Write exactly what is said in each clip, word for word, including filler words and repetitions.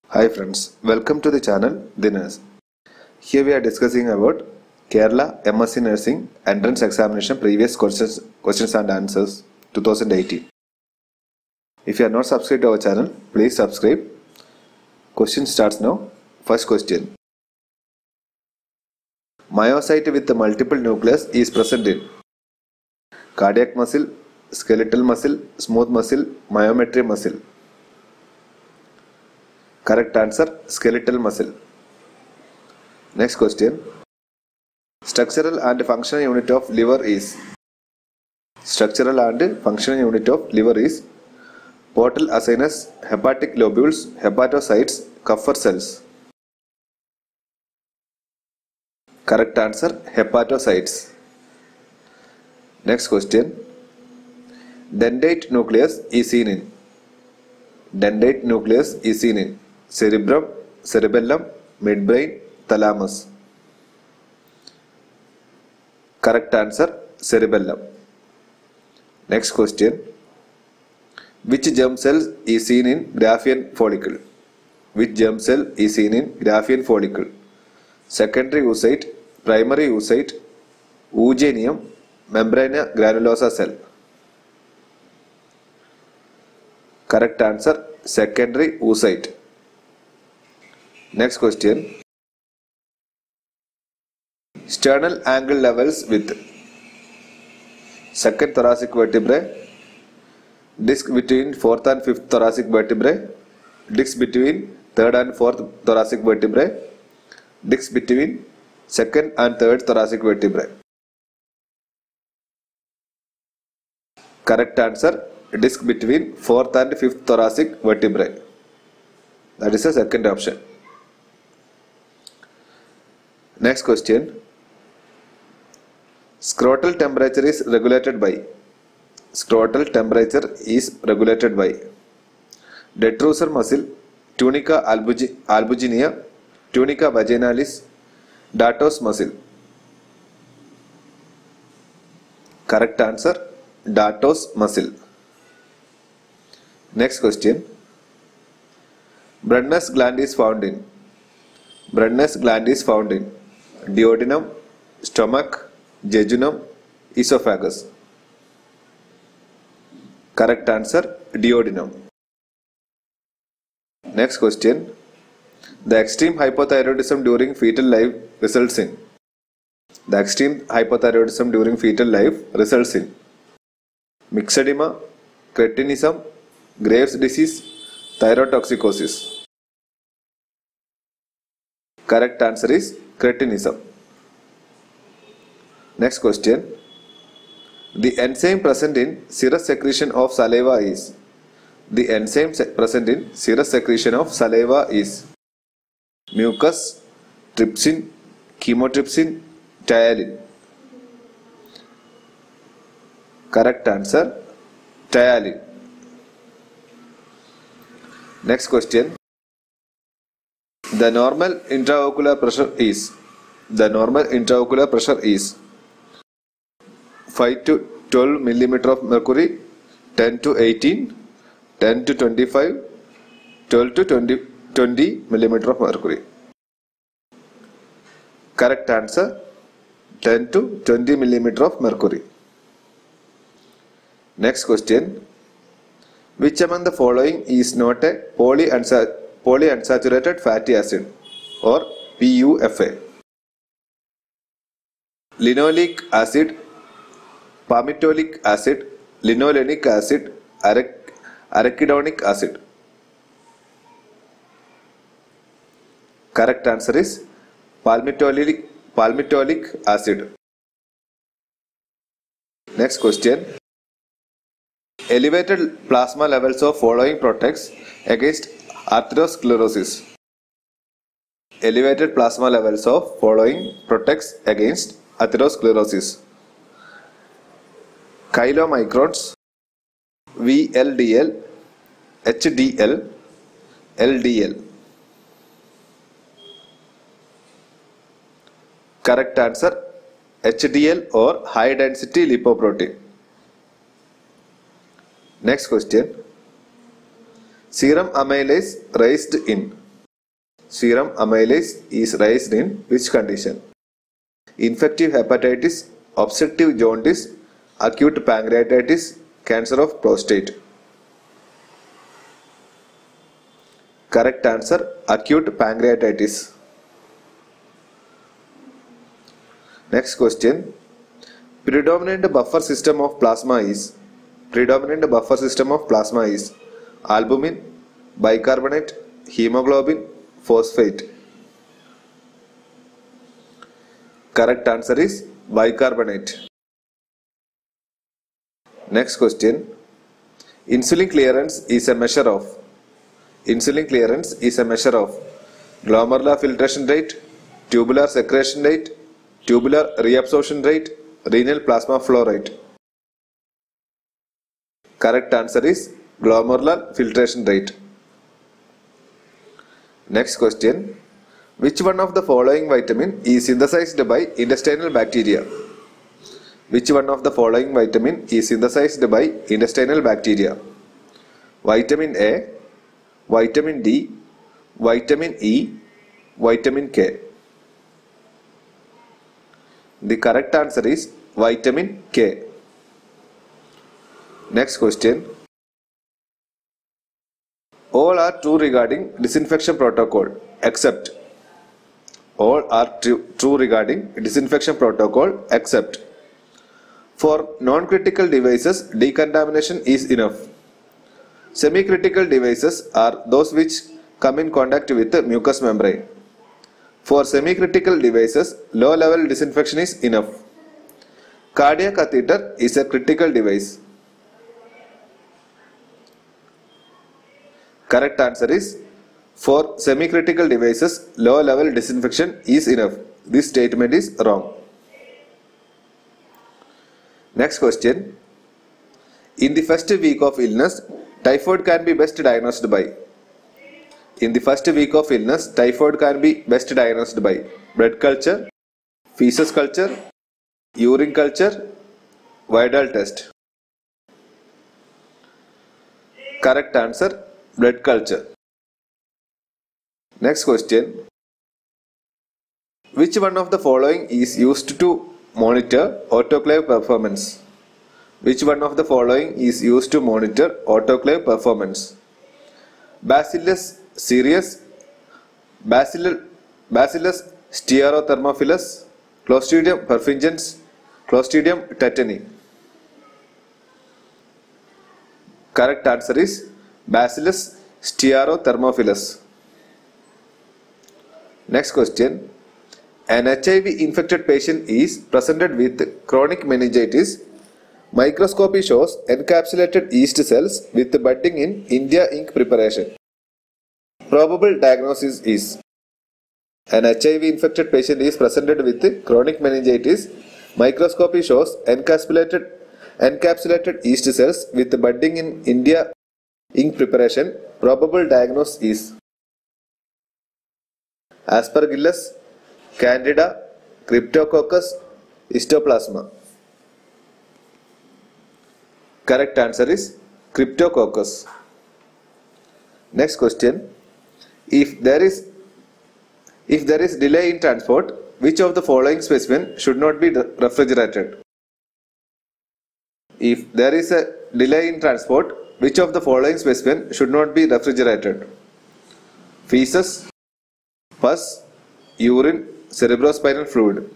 Hi friends, welcome to the channel The Nurse. Here we are discussing about Kerala MSc Nursing Entrance Examination previous questions, questions and answers twenty eighteen. If you are not subscribed to our channel, please subscribe. Question starts now. First question. Myocyte with the multiple nucleus is present in cardiac muscle, skeletal muscle, smooth muscle, myometrium muscle. Correct answer, skeletal muscle. Next question. Structural and functional unit of liver is Structural and functional unit of liver is portal acinus, hepatic lobules, hepatocytes, Kupffer cells. Correct answer, hepatocytes. Next question. Dentate nucleus is seen in Dentate nucleus is seen in cerebrum, cerebellum, midbrain, thalamus. Correct answer, cerebellum. Next question. Which germ cell is seen in Graafian follicle? Which germ cell is seen in Graafian follicle? Secondary oocyte, primary oocyte, oogenium, membrana granulosa cell. Correct answer, secondary oocyte. Next question. Sternal angle levels with second thoracic vertebrae, disc between fourth and fifth thoracic vertebrae, disc between third and fourth thoracic vertebrae, disc between second and third thoracic vertebrae. Correct answer, disc between fourth and fifth thoracic vertebrae. That is the second option. Next question. Scrotal temperature is regulated by Scrotal temperature is regulated by detrusor muscle, tunica albuginea, tunica vaginalis, dartos muscle. Correct answer, dartos muscle. Next question. Brunner's gland is found in Brunner's gland is found in duodenum, stomach, jejunum, esophagus. Correct answer, duodenum. Next question. The extreme hypothyroidism during fetal life results in The extreme hypothyroidism during fetal life results in myxedema, cretinism, Graves' disease, thyrotoxicosis. Correct answer is cretinism. Next question. The enzyme present in serous secretion of saliva is The enzyme present in serous secretion of saliva is mucus, trypsin, chymotrypsin, ptyalin. Correct answer, ptyalin. Next question. The normal intraocular pressure is The normal intraocular pressure is five to twelve millimeter of mercury, ten to eighteen, ten to twenty-five, twelve to twenty, twenty millimeter of mercury. Correct answer, ten to twenty millimeter of mercury. Next question. Which among the following is not a polyunsaturated fatty acid or P U F A? Linoleic acid, palmitoleic acid, linolenic acid, arachidonic acid. Correct answer is palmitoleic, palmitoleic acid. Next question. Elevated plasma levels of following protects against atherosclerosis. Elevated plasma levels of following protects against atherosclerosis. Chylomicrons, V L D L, H D L, L D L. Correct answer, H D L or high density lipoprotein. Next question. Serum amylase raised in serum amylase is raised in which condition? Infective hepatitis, obstructive jaundice, acute pancreatitis, cancer of prostate. Correct answer, acute pancreatitis. Next question. Predominant buffer system of plasma is Predominant buffer system of plasma is albumin, bicarbonate, hemoglobin, phosphate. Correct answer is bicarbonate. Next question. Insulin clearance is a measure of Insulin clearance is a measure of glomerular filtration rate, tubular secretion rate, tubular reabsorption rate, renal plasma flow rate. Correct answer is glomerular filtration rate. Next question. Which one of the following vitamin is synthesized by intestinal bacteria? Which one of the following vitamin is synthesized by intestinal bacteria? Vitamin A, Vitamin D, Vitamin E, Vitamin K. The correct answer is Vitamin K. Next question. All are true regarding disinfection protocol except All are true regarding disinfection protocol except for non-critical devices, decontamination is enough. Semi-critical devices are those which come in contact with the mucous membrane. For semi-critical devices, low-level disinfection is enough. Cardiac catheter is a critical device. Correct answer is for semi-critical devices, low-level disinfection is enough. This statement is wrong. Next question. In the first week of illness, typhoid can be best diagnosed by. In the first week of illness, typhoid can be best diagnosed by blood culture, feces culture, urine culture, Vidal test. Correct answer, blood culture. Next question. Which one of the following is used to monitor autoclave performance? Which one of the following is used to monitor autoclave performance? Bacillus cereus, Bacillus, Bacillus stearothermophilus, Clostridium perfringens, Clostridium tetani. Correct answer is Bacillus stearothermophilus. Next question. An H I V infected patient is presented with chronic meningitis. Microscopy shows encapsulated yeast cells with budding in India ink preparation. Probable diagnosis is an H I V infected patient is presented with chronic meningitis. Microscopy shows encapsulated encapsulated yeast cells with budding in India ink preparation. Probable diagnosis is Aspergillus, Candida, Cryptococcus, Histoplasma. Correct answer is Cryptococcus. Next question. If there is if there is delay in transport, which of the following specimen should not be refrigerated? If there is a delay in transport, which of the following specimen should not be refrigerated? Feces, pus, urine, cerebrospinal fluid.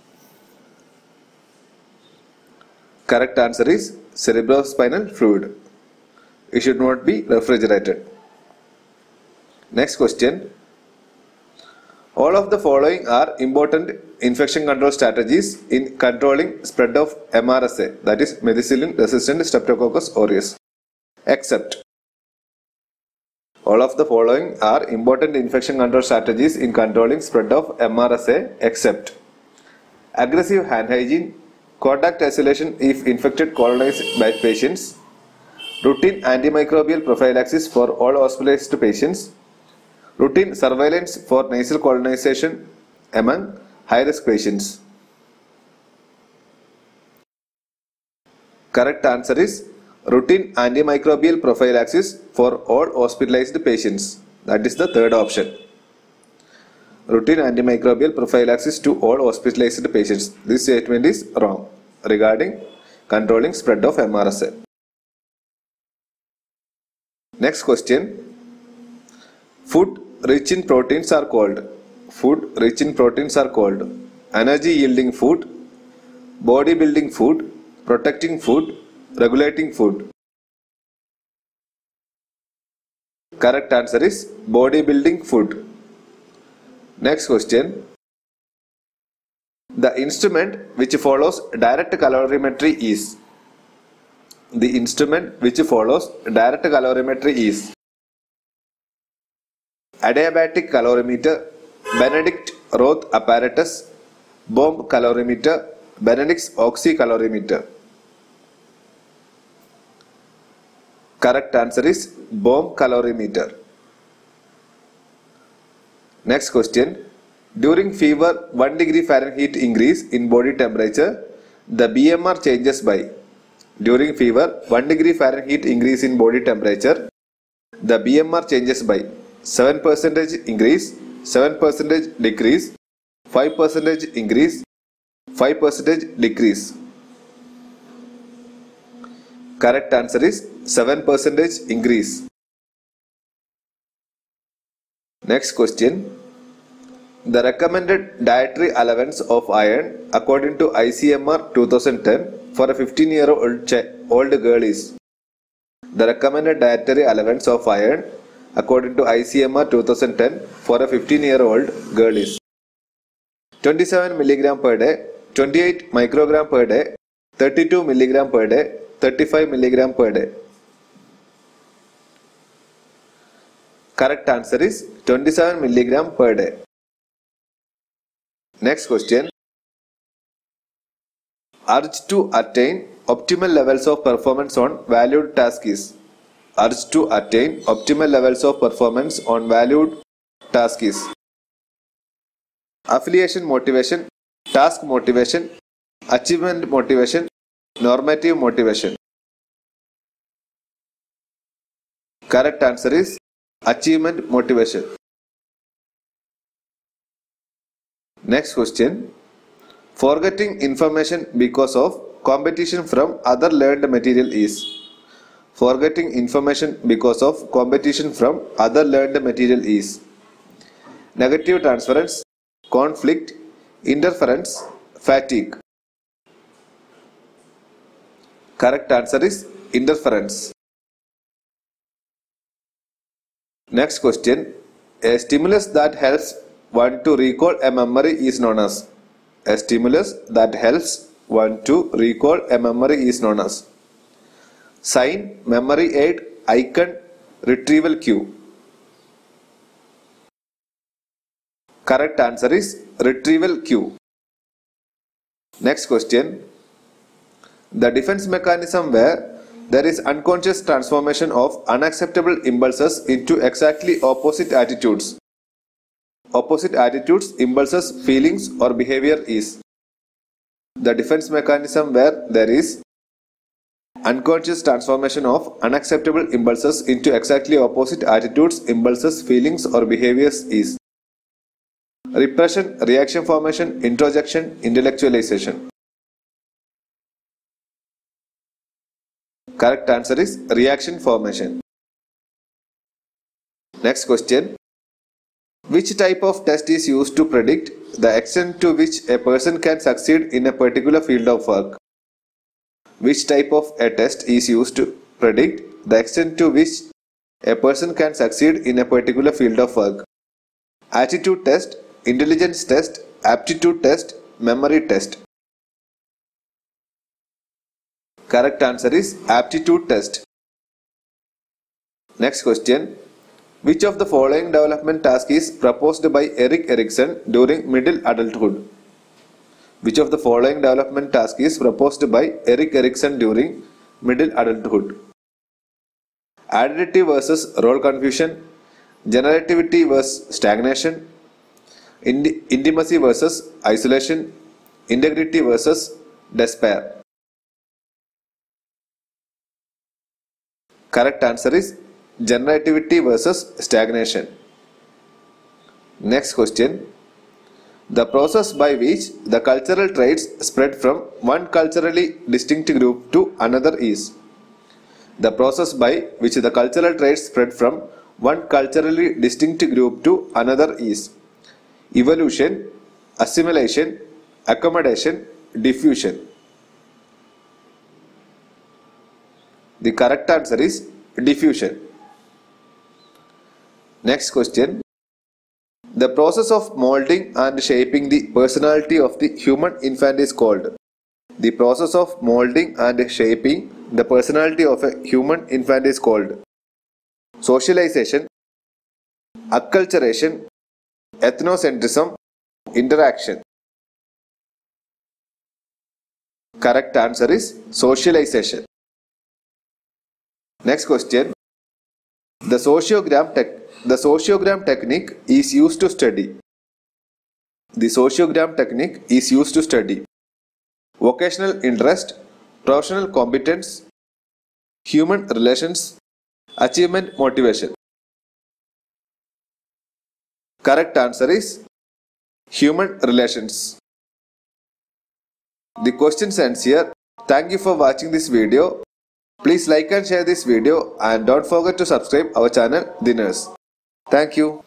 Correct answer is cerebrospinal fluid. It should not be refrigerated. Next question. All of the following are important infection control strategies in controlling spread of M R S A, that is methicillin resistant Streptococcus aureus, except all of the following are important infection control strategies in controlling spread of M R S A except aggressive hand hygiene, contact isolation if infected colonized by patients, routine antimicrobial prophylaxis for all hospitalized patients, routine surveillance for nasal colonization among high-risk patients. Correct answer is routine antimicrobial prophylaxis for all hospitalized patients. That is the third option. routine antimicrobial prophylaxis to all hospitalized patients. This statement is wrong regarding controlling spread of M R S A. Next question. Food rich in proteins are called. Food rich in proteins are called energy yielding food, body building food, protecting food, regulating food. Correct answer is body building food. Next question. The instrument which follows direct calorimetry is. The instrument which follows direct calorimetry is adiabatic calorimeter, Benedict Roth apparatus, bomb calorimeter, Benedict's oxycalorimeter. Correct answer is bomb calorimeter. Next question. During fever one degree Fahrenheit increase in body temperature, the B M R changes by. During fever one degree Fahrenheit increase in body temperature, the B M R changes by seven percent increase, seven percent decrease, five percent increase, five percent decrease. Correct answer is seven percent increase. Next question. The recommended dietary allowance of iron according to I C M R twenty ten for a fifteen year old old girl is. The recommended dietary allowance of iron according to I C M R twenty ten for a fifteen year old girl is twenty-seven milligram per day, twenty-eight microgram per day, thirty-two milligram per day, thirty-five milligram per day. Correct answer is twenty-seven milligram per day. Next question. Urge to attain optimal levels of performance on valued task is. Urge to attain optimal levels of performance on valued task is affiliation motivation, task motivation, achievement motivation, normative motivation. Correct answer is achievement motivation. Next question. Forgetting information because of competition from other learned material is. Forgetting information because of competition from other learned material is negative transference, conflict, interference, fatigue. Correct answer is interference. Next question. A stimulus that helps one to recall a memory is known as. A stimulus that helps one to recall a memory is known as sign, memory aid, icon, retrieval cue. Correct answer is retrieval cue. Next question. The defense mechanism where there is unconscious transformation of unacceptable impulses into exactly opposite attitudes. Opposite attitudes, impulses, feelings or behavior is. The defense mechanism where there is unconscious transformation of unacceptable impulses into exactly opposite attitudes, impulses, feelings or behaviors is repression, reaction formation, introjection, intellectualization. Correct answer is reaction formation. Next question. Which type of test is used to predict the extent to which a person can succeed in a particular field of work? Which type of a test is used to predict the extent to which a person can succeed in a particular field of work? Attitude test, intelligence test, aptitude test, memory test. Correct answer is aptitude test. Next question. Which of the following development task is proposed by Erik Erikson during middle adulthood? Which of the following development task is proposed by Erik Erikson during middle adulthood? Identity versus role confusion, generativity versus stagnation, ind intimacy versus isolation, integrity versus despair. Correct answer is generativity versus stagnation. Next question. The process by which the cultural traits spread from one culturally distinct group to another is. The process by which the cultural traits spread from one culturally distinct group to another is evolution, assimilation, accommodation, diffusion. The correct answer is diffusion. Next question. The process of molding and shaping the personality of the human infant is called. The process of molding and shaping the personality of a human infant is called socialization, acculturation, ethnocentrism, interaction. Correct answer is socialization. Next question. The sociogram, tech, the sociogram technique is used to study. The sociogram technique is used to study vocational interest, professional competence, human relations, achievement motivation. Correct answer is human relations. The questions ends here. Thank you for watching this video. Please like and share this video and don't forget to subscribe our channel The Nurse. Thank you.